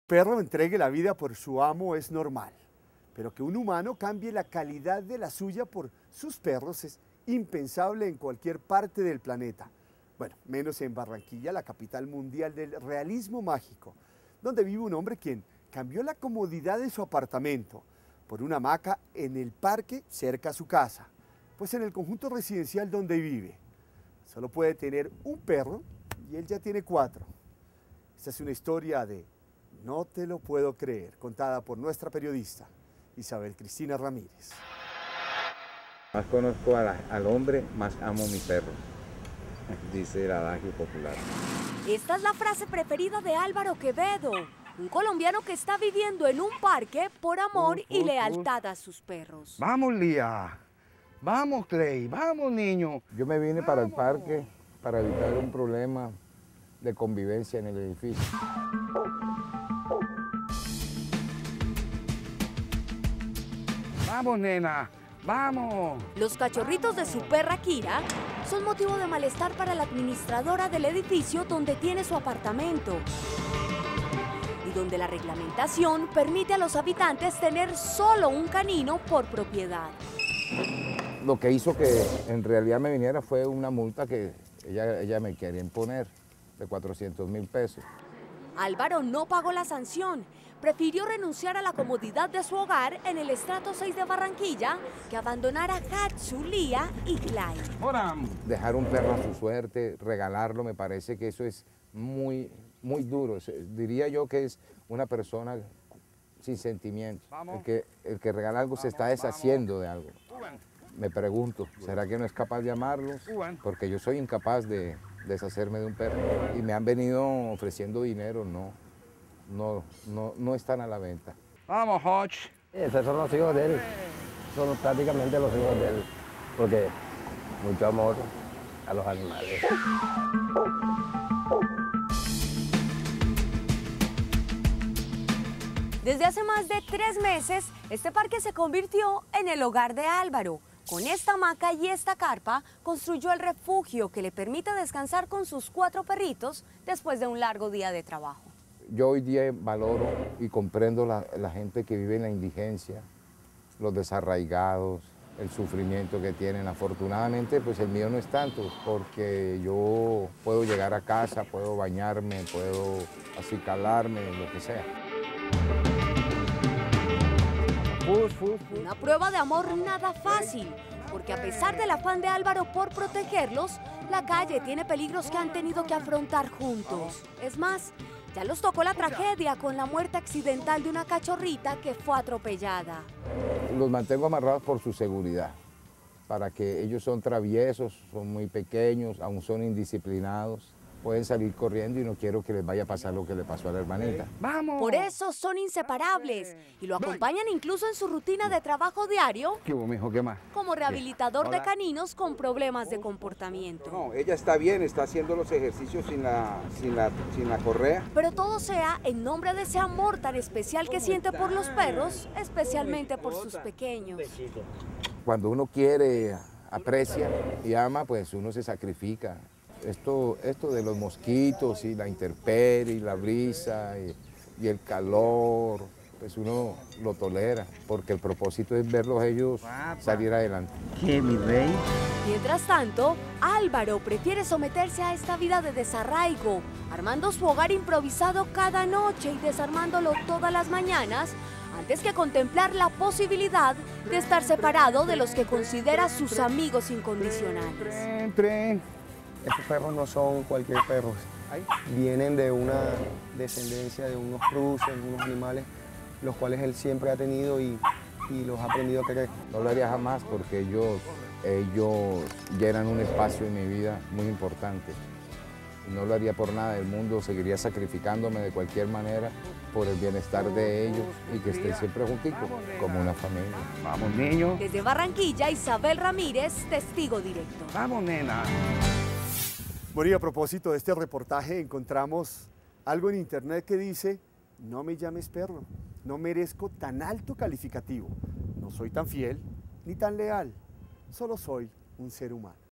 Perro entregue la vida por su amo es normal, pero que un humano cambie la calidad de la suya por sus perros es impensable en cualquier parte del planeta. Bueno, menos en Barranquilla, la capital mundial del realismo mágico, donde vive un hombre quien cambió la comodidad de su apartamento por una hamaca en el parque cerca a su casa, pues en el conjunto residencial donde vive solo puede tener un perro y él ya tiene 4. Esta es una historia de No te lo puedo creer, contada por nuestra periodista Isabel Cristina Ramírez. Más conozco al hombre, más amo a mi perro, dice el adagio popular. Esta es la frase preferida de Álvaro Quevedo, un colombiano que está viviendo en un parque por amor y lealtad a sus perros. Vamos, Lía. Vamos, Clay. Vamos, niño. Yo me vine para el parque para evitar un problema de convivencia en el edificio. Vamos, nena. Vamos. Los cachorritos de su perra Kira son motivo de malestar para la administradora del edificio donde tiene su apartamento y donde la reglamentación permite a los habitantes tener solo un canino por propiedad. Lo que hizo que en realidad me viniera fue una multa que ella me quería imponer de 400.000 pesos. Álvaro no pagó la sanción. Prefirió renunciar a la comodidad de su hogar en el estrato 6 de Barranquilla que abandonar a Katsu, Lía y Clay. Dejar un perro a su suerte, regalarlo, me parece que eso es muy duro. Diría yo que es una persona sin sentimientos. El que regala algo se está deshaciendo de algo. Me pregunto, ¿será que no es capaz de amarlos? Porque yo soy incapaz de deshacerme de un perro. Y me han venido ofreciendo dinero, no están a la venta. Vamos, Hodge. Esos son los hijos de él, son prácticamente los hijos de él, porque mucho amor a los animales. Desde hace más de 3 meses, este parque se convirtió en el hogar de Álvaro. Con esta hamaca y esta carpa, construyó el refugio que le permite descansar con sus 4 perritos después de un largo día de trabajo. Yo hoy día valoro y comprendo la gente que vive en la indigencia, los desarraigados, el sufrimiento que tienen. Afortunadamente, pues el mío no es tanto, porque yo puedo llegar a casa, puedo bañarme, puedo acicalarme, lo que sea. Una prueba de amor nada fácil, porque a pesar del afán de Álvaro por protegerlos, la calle tiene peligros que han tenido que afrontar juntos. Es más, ya los tocó la tragedia con la muerte accidental de una cachorrita que fue atropellada. Los mantengo amarrados por su seguridad, para que ellos son traviesos, son muy pequeños, aún son indisciplinados. Pueden salir corriendo y no quiero que les vaya a pasar lo que le pasó a la hermanita. Vamos. Por eso son inseparables y lo acompañan incluso en su rutina de trabajo diario ¿Qué hubo, mijo? ¿Qué más? como rehabilitador de caninos con problemas de comportamiento. No, ella está bien, está haciendo los ejercicios sin la correa. Pero todo sea en nombre de ese amor tan especial que siente por los perros, especialmente por sus pequeños. Cuando uno quiere, aprecia y ama, pues uno se sacrifica. Esto de los mosquitos y la intemperie y la brisa y el calor, pues uno lo tolera, porque el propósito es verlos ellos salir adelante. ¿Qué, mi rey? Mientras tanto, Álvaro prefiere someterse a esta vida de desarraigo, armando su hogar improvisado cada noche y desarmándolo todas las mañanas, antes que contemplar la posibilidad de estar separado de los que considera sus amigos incondicionales. Estos perros no son cualquier perro, vienen de una descendencia de unos cruces, unos animales, los cuales él siempre ha tenido y los ha aprendido a querer. No lo haría jamás porque ellos llenan un espacio en mi vida muy importante. No lo haría por nada del mundo, seguiría sacrificándome de cualquier manera por el bienestar de ellos y que estén siempre juntitos, como una familia. Vamos, niño. Desde Barranquilla, Isabel Ramírez, testigo directo. Vamos, nena. Bueno, y a propósito de este reportaje, encontramos algo en internet que dice: no me llames perro, no merezco tan alto calificativo, no soy tan fiel ni tan leal, solo soy un ser humano.